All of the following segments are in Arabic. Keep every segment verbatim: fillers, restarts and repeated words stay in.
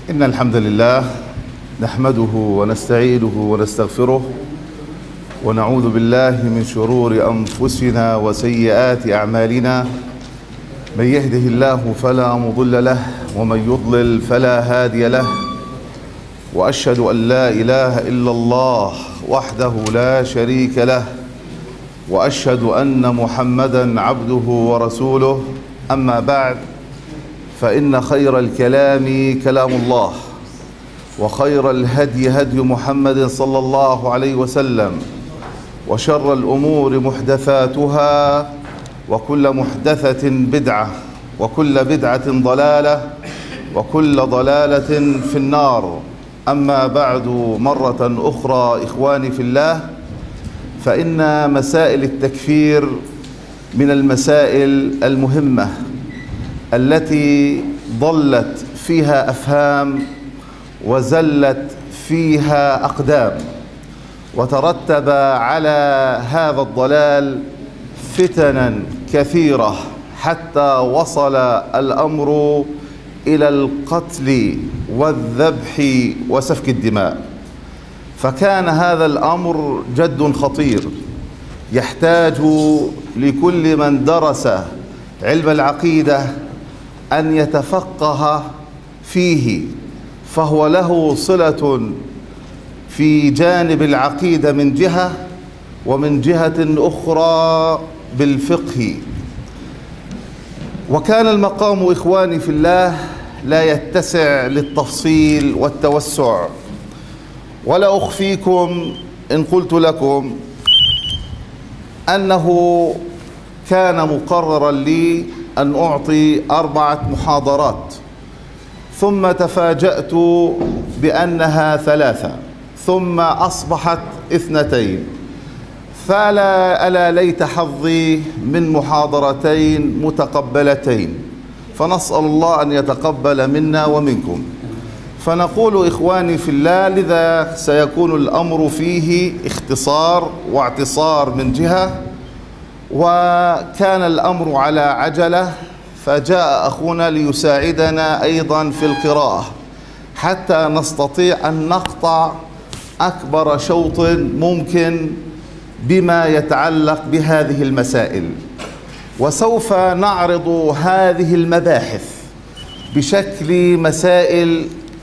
إن الحمد لله نحمده ونستعينه ونستغفره ونعوذ بالله من شرور أنفسنا وسيئات أعمالنا. من يهده الله فلا مضل له ومن يضلل فلا هادي له، وأشهد أن لا إله إلا الله وحده لا شريك له، وأشهد أن محمدًا عبده ورسوله. أما بعد، فإن خير الكلام كلام الله، وخير الهدي هدي محمد صلى الله عليه وسلم، وشر الأمور محدثاتها، وكل محدثة بدعة، وكل بدعة ضلالة، وكل ضلالة في النار. أما بعد، مرة أخرى إخواني في الله، فإن مسائل التكفير من المسائل المهمة التي ضلت فيها أفهام وزلت فيها أقدام، وترتب على هذا الضلال فتنا كثيرة حتى وصل الأمر إلى القتل والذبح وسفك الدماء. فكان هذا الأمر جد خطير، يحتاج لكل من درس علم العقيدة أن يتفقه فيه، فهو له صلة في جانب العقيدة من جهة، ومن جهة أخرى بالفقه. وكان المقام إخواني في الله لا يتسع للتفصيل والتوسع، ولا أخفيكم إن قلت لكم أنه كان مقررا لي أن أعطي أربعة محاضرات، ثم تفاجأت بأنها ثلاثة، ثم أصبحت اثنتين، فلا ألا ليت حظي من محاضرتين متقبلتين. فنسأل الله أن يتقبل منا ومنكم. فنقول إخواني في الله، لذا سيكون الأمر فيه اختصار واعتصار من جهة، وكان الأمر على عجلة، فجاء أخونا ليساعدنا أيضا في القراءة حتى نستطيع أن نقطع أكبر شوط ممكن بما يتعلق بهذه المسائل. وسوف نعرض هذه المباحث بشكل مسائل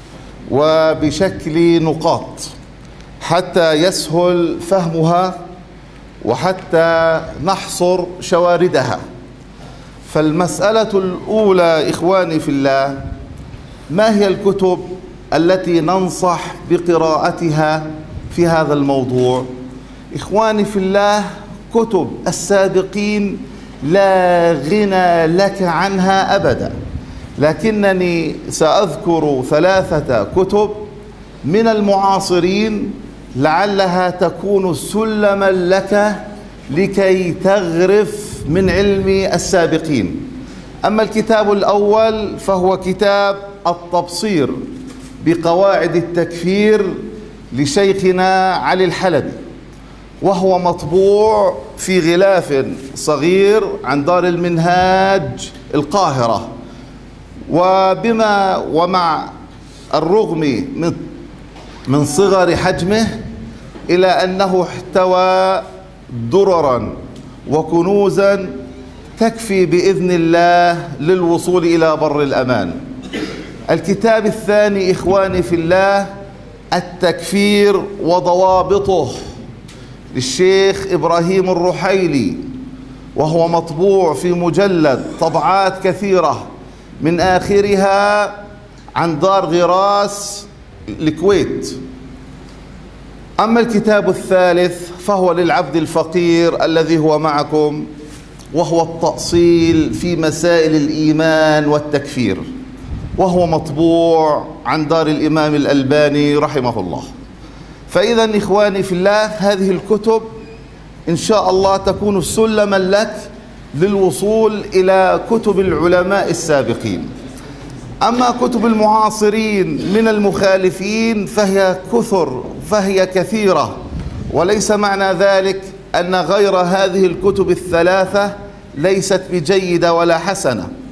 وبشكل نقاط حتى يسهل فهمها، وحتى نحصر شواردها. فالمسألة الأولى إخواني في الله، ما هي الكتب التي ننصح بقراءتها في هذا الموضوع؟ إخواني في الله، كتب السابقين لا غنى لك عنها أبدا، لكنني سأذكر ثلاثة كتب من المعاصرين لعلها تكون سلما لك لكي تغرف من علم السابقين. أما الكتاب الأول فهو كتاب التبصير بقواعد التكفير لشيخنا علي الحلبي، وهو مطبوع في غلاف صغير عن دار المنهاج القاهرة. وبما ومع الرغم من من صغر حجمه إلى أنه احتوى دررا وكنوزا تكفي بإذن الله للوصول إلى بر الأمان. الكتاب الثاني إخواني في الله، التكفير وضوابطه للشيخ إبراهيم الرحيلي، وهو مطبوع في مجلد طبعات كثيرة، من آخرها عن دار غراس الكويت. أما الكتاب الثالث فهو للعبد الفقير الذي هو معكم، وهو التأصيل في مسائل الإيمان والتكفير، وهو مطبوع عن دار الإمام الألباني رحمه الله. فإذا إخواني في الله، هذه الكتب إن شاء الله تكون سلما لك للوصول إلى كتب العلماء السابقين. أما كتب المعاصرين من المخالفين فهي كثر فهي كثيرة، وليس معنى ذلك أن غير هذه الكتب الثلاثة ليست بجيدة ولا حسنة.